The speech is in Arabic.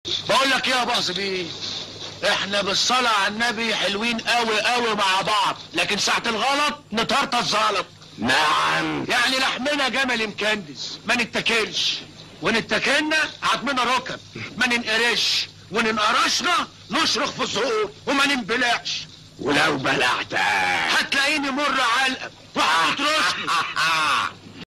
بقول لك ايه يا باص بيه، احنا بالصلاة على النبي حلوين قوي قوي مع بعض، لكن ساعة الغلط نطرطش زلط. نعم. يعني لحمنا جمل مكندس ما نتاكلش، ونتاكلنا عتمنا ركب ما ننقرش، وننقرشنا نشرخ في الزهور وما ننبلعش. ولو بلعتها هتلاقيني مر علقة وهترشني.